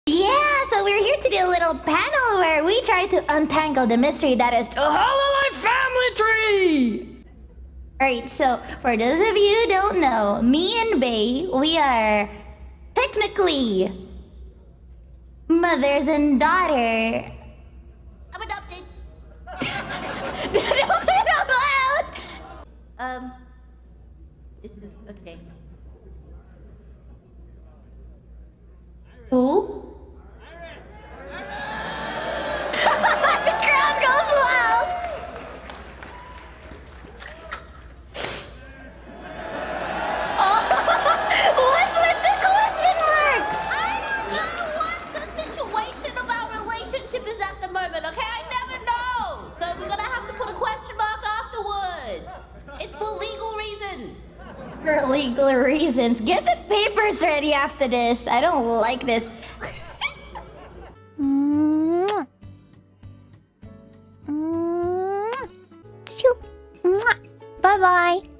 Yeah, so we're here to do a little panel where we try to untangle the mystery that is the Hololive family tree! Alright, so for those of you who don't know, me and Bay, we are technically mothers and daughter. I'm adopted. Don't say it out loud! This is okay. Who? The crowd goes wild! Oh, what's with the question marks? I don't know what the situation of our relationship is at the moment, okay? I never know. So we're gonna have to put a question mark afterwards. It's for legal reasons. For legal reasons. Get the papers ready after this. I don't like this. Bye-bye.